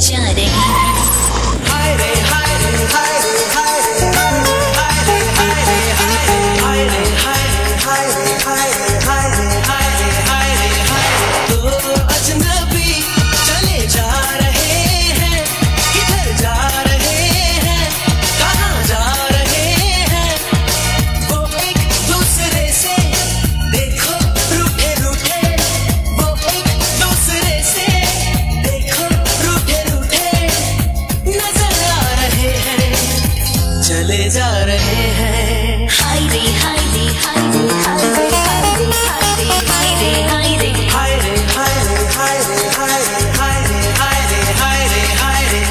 जा रहे हैं। हाय रे हाय रे हाय रे हाय रे हाय रे हाय रे हाय रे हाय रे हाय रे हाय रे हाय रे हाय रे हाय रे हाय रे दो अजनबी चले जा रहे हैं, किधर जा रहे हैं, कहाँ जा रहे हैं, वो एक दूसरे से देखो रूठे रूठे, वो एक दूसरे से देखो रूठे रूठे नजर आ रहे हैं, चले जा रहे हैं। हाय रे हाय रे हाय रे हाय रे हाय रे हाय रे हाय रे हाय रे हाय रे हाय रे हाय रे हाय रे हाय रे हाय रे हाय रे हाय रे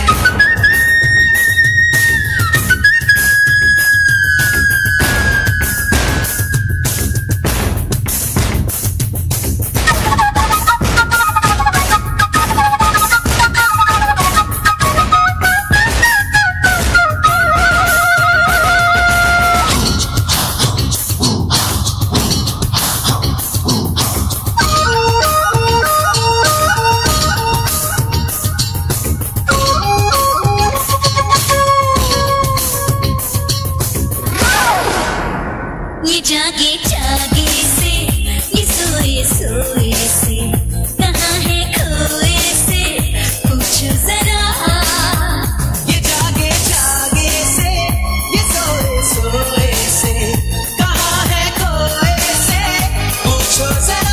ये जागे जागे से, ये सोए सोए से, कहाँ है खोए से, पूछो जरा। ये जागे जागे से, ये सोए सोए से, कहाँ है खोए से, पूछो जरा।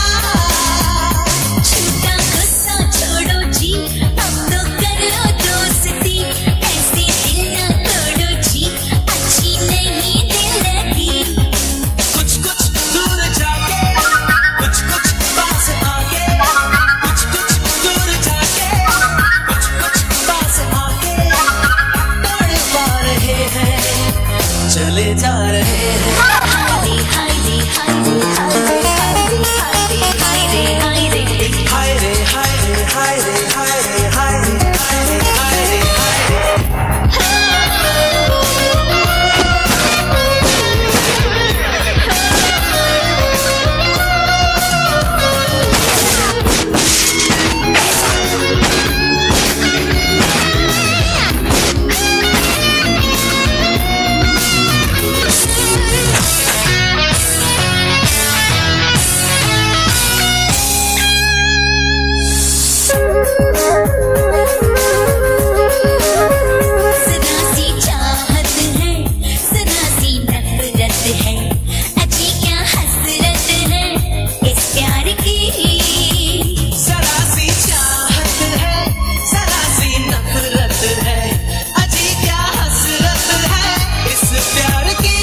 छूटा गुस्सा छोड़ो जी, अब तो कर लो दोस्ती, ऐसे दिल ना तोड़ो जी, अच्छी नहीं दिल लगी। कुछ कुछ दूर जाके, कुछ कुछ पास आके, कुछ कुछ दूर जाके, कुछ कुछ पास आके, तड़ पा रहे हैं, चले जा रहे हैं। हाय रे हाय रे हाय रे हाय रे हाय रे हाय रे हाय रे हाय रे हाय रे हाय रे हाय रे हाय रे हाय रे हाय रे हाय रे हाय रे। सदा सी चाहत है, सदा सी नफरत है, अजी क्या हसरत है इस प्यार की। जरा सी चाहत है, जरा सी नफरत है, अजी क्या हसरत है इस प्यार की।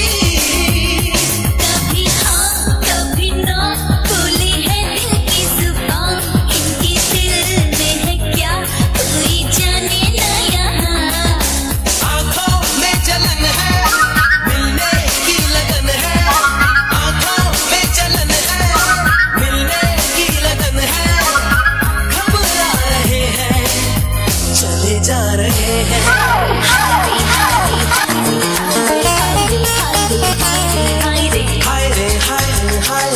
कभी हाँ कभी ना बोली है दिल की जुबान, इनके दिल में है क्या कोई जाने ना यहाँ। आँखों में जलन है, मिलने की लगन है, आँखों में जलन है, मिलने की लगन है, घबरा रहे हैं, चले जा रहे हैं। हाय रे हाय रे हाय रे हाय रे हाय रे हाय रे हाय रे हाय रे हाय रे हाय